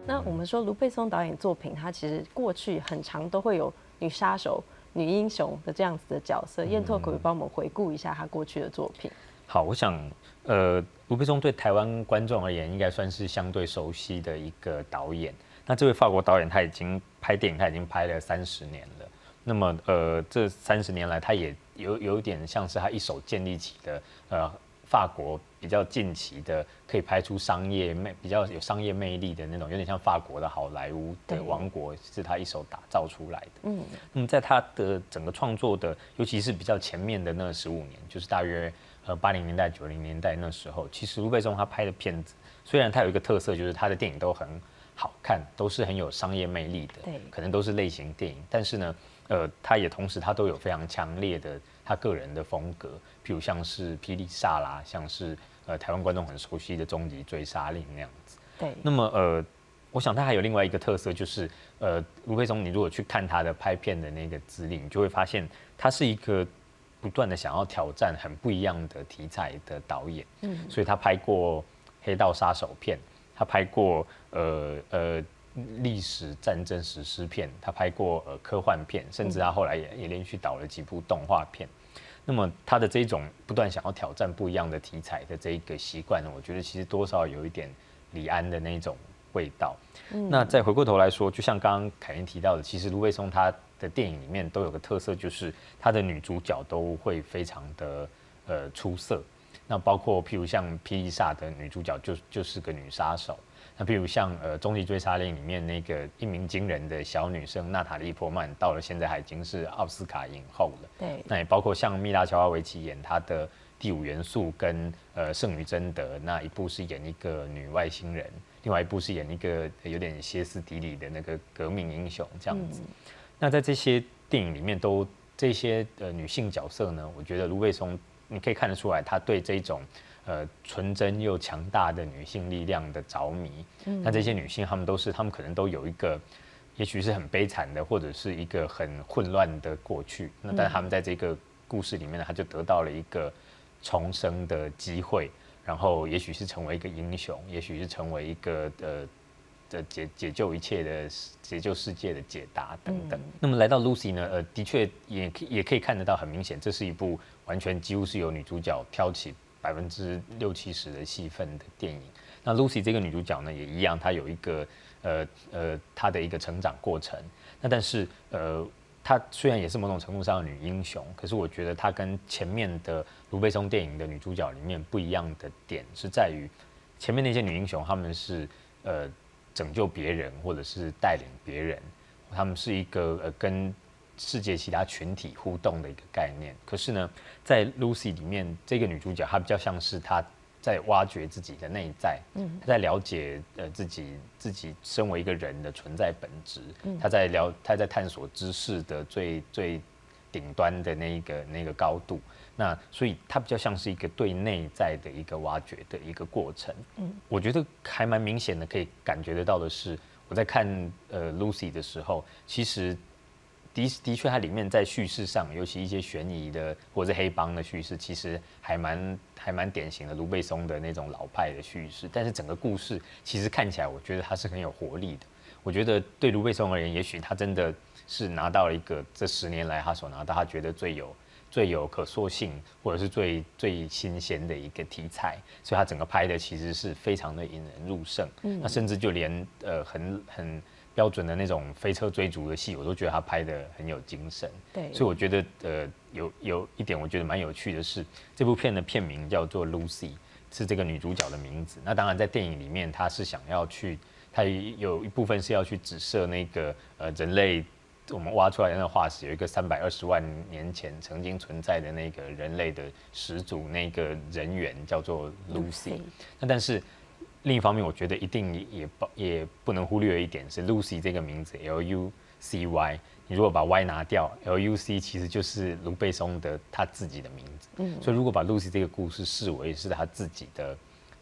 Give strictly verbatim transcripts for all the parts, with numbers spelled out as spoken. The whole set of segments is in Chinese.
那我们说卢贝松导演作品，他其实过去很常都会有女杀手、女英雄的这样子的角色。燕拓可不可以帮我们回顾一下他过去的作品？ 好，我想，呃，卢贝松对台湾观众而言，应该算是相对熟悉的一个导演。那这位法国导演，他已经拍电影，他已经拍了三十年了。那么，呃，这三十年来，他也有有点像是他一手建立起的，呃，法国比较近期的可以拍出商业魅比较有商业魅力的那种，有点像法国的好莱坞的王国，是他一手打造出来的。嗯，那么在他的整个创作的，尤其是比较前面的那十五年，就是大约呃八零年代、九零年代那时候，其实卢贝松他拍的片子，虽然他有一个特色，就是他的电影都很好看，都是很有商业魅力的， 对， 可能都是类型电影，但是呢。呃，他也同时他都有非常强烈的他个人的风格，譬如像是霹雳煞啦，像是呃台湾观众很熟悉的终极追杀令那样子。 对。 那么呃，我想他还有另外一个特色，就是呃卢贝松，你如果去看他的拍片的那个资历，你就会发现他是一个不断的想要挑战很不一样的题材的导演。嗯，所以他拍过黑道杀手片，他拍过呃呃。历史战争史诗片，他拍过呃科幻片，甚至他后来也也连续导了几部动画片。那么他的这种不断想要挑战不一样的题材的这一个习惯呢，我觉得其实多少有一点李安的那种味道。嗯、那再回过头来说，就像刚刚凯琳提到的，其实卢贝松他的电影里面都有个特色，就是他的女主角都会非常的呃出色。那包括譬如像《霹雳煞》的女主角就就是个女杀手。那譬如像呃《终极追杀令》里面那个一鸣惊人的小女生娜塔莉·波曼，到了现在还已经是奥斯卡影后了。 对。 那也包括像蜜拉·乔瓦维奇演她的《第五元素》跟呃《圣女贞德》，那一部是演一个女外星人，另外一部是演一个有点歇斯底里的那个革命英雄这样子。嗯、那在这些电影里面都这些呃女性角色呢，我觉得卢贝松你可以看得出来，他对这种。呃，纯真又强大的女性力量的着迷，嗯、那这些女性，她们都是，她们可能都有一个，也许是很悲惨的，或者是一个很混乱的过去。那但是她们在这个故事里面呢，她就得到了一个重生的机会，然后也许是成为一个英雄，也许是成为一个呃的解解救一切的解救世界的解答等等。嗯、那么来到 Lucy 呢，呃，的确也也可以看得到，很明显，这是一部完全几乎是由女主角挑起。百分之六七十的戏份的电影，那 Lucy 这个女主角呢，也一样，她有一个呃呃她的一个成长过程。那但是呃，她虽然也是某种程度上的女英雄，可是我觉得她跟前面的卢贝松电影的女主角里面不一样的点是在于，前面那些女英雄她们是呃拯救别人或者是带领别人，她们是一个呃跟世界其他群体互动的一个概念。可是呢，在 Lucy 里面，这个女主角她比较像是她在挖掘自己的内在，嗯，她在了解呃自己自己身为一个人的存在本质，嗯，她在了她在探索知识的最最顶端的那一个那个高度。那所以它比较像是一个对内在的一个挖掘的一个过程。嗯，我觉得还蛮明显的，可以感觉得到的是，我在看呃 Lucy 的时候，其实。的的确，它里面在叙事上，尤其一些悬疑的或者是黑帮的叙事，其实还蛮还蛮典型的卢贝松的那种老派的叙事。但是整个故事其实看起来，我觉得它是很有活力的。我觉得对卢贝松而言，也许他真的是拿到了一个这十年来他所拿到他觉得最有最有可塑性，或者是最最新鲜的一个题材，所以他整个拍的其实是非常的引人入胜。嗯、那甚至就连呃很很。标准的那种飞车追逐的戏，我都觉得他拍得很有精神。 对， 所以我觉得呃有有一点我觉得蛮有趣的是，这部片的片名叫做 Lucy， 是这个女主角的名字。那当然在电影里面，她是想要去，她有一部分是要去指涉那个呃人类我们挖出来的那个化石，有一个三百二十万年前曾经存在的那个人类的始祖，那个人猿叫做 Lucy。那但是。另一方面，我觉得一定也也不能忽略一点是 Lucy 这个名字 L U C Y。你如果把 Y 拿掉 ，L U C 其实就是卢贝松的他自己的名字。嗯，所以如果把 Lucy 这个故事视为是他自己的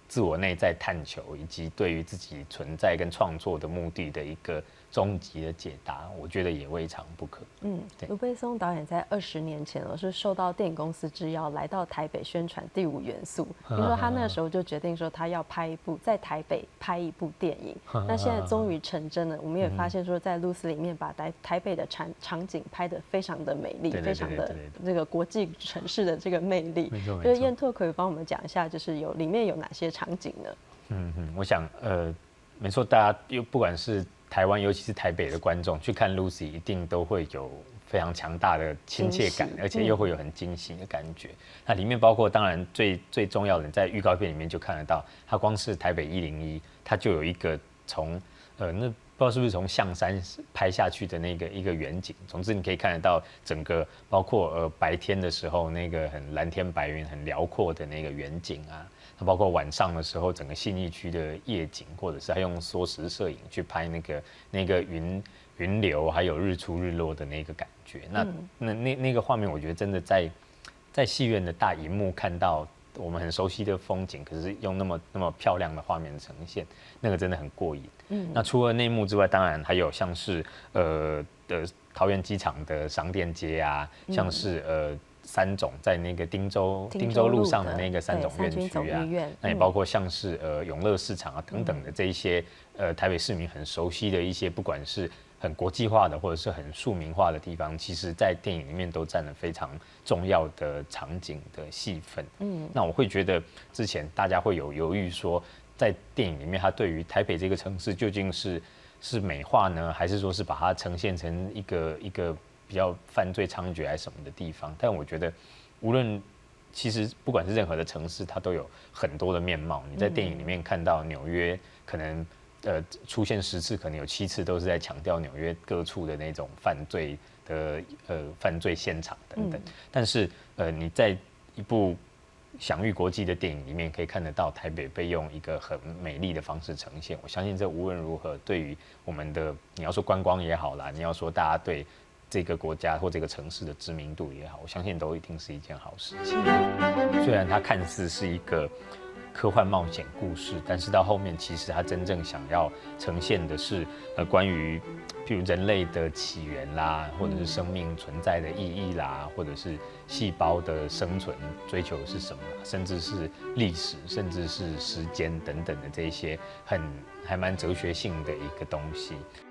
自我内在探求，以及对于自己存在跟创作的目的的一个终极的解答，我觉得也未尝不可。 嗯，卢贝松导演在二十年前，我是受到电影公司之邀来到台北宣传《第五元素》。听说他那时候就决定说他要拍一部在台北拍一部电影。那现在终于成真了，我们也发现说在 Lucy 里面把台台北的场场景拍得非常的美丽，非常的这个国际城市的这个魅力。就是燕拓可以帮我们讲一下，就是有里面有哪些场景呢？嗯嗯，我想呃，没错，大家又不管是台湾，尤其是台北的观众去看 Lucy， 一定都会有非常强大的亲切感，而且又会有很惊喜的感觉。嗯、那里面包括，当然最最重要的，你在预告片里面就看得到，它光是台北一零一，它就有一个从呃那不知道是不是从象山拍下去的那个一个远景。总之，你可以看得到整个，包括呃白天的时候那个很蓝天白云、很辽阔的那个远景啊。包括晚上的时候，整个信义区的夜景，或者是他用缩时摄影去拍那个那个云云流，还有日出日落的那个感觉。那、嗯、那那那个画面，我觉得真的在在戏院的大荧幕看到我们很熟悉的风景，可是用那么那么漂亮的画面呈现，那个真的很过瘾。嗯，那除了内幕之外，当然还有像是呃的桃园机场的商店街啊，嗯、像是呃。三种在那个汀州汀州路上的那个三种院区啊，那也包括像是呃永乐市场啊等等的这一些呃台北市民很熟悉的一些，不管是很国际化的或者是很庶民化的地方，其实在电影里面都占了非常重要的场景的戏份。嗯，那我会觉得之前大家会有犹豫说，在电影里面它对于台北这个城市究竟是是美化呢，还是说是把它呈现成一个一个比较犯罪猖獗还是什么的地方？但我觉得，无论其实不管是任何的城市，它都有很多的面貌。你在电影里面看到纽约，可能呃出现十次，可能有七次都是在强调纽约各处的那种犯罪的呃犯罪现场等等。嗯、但是呃你在一部享誉国际的电影里面，可以看得到台北被用一个很美丽的方式呈现。我相信这无论如何，对于我们的你要说观光也好啦，你要说大家对这个国家或这个城市的知名度也好，我相信都一定是一件好事情。虽然它看似是一个科幻冒险故事，但是到后面其实它真正想要呈现的是呃关于譬如人类的起源啦，或者是生命存在的意义啦，或者是细胞的生存追求是什么，甚至是历史，甚至是时间等等的这些很还蛮哲学性的一个东西。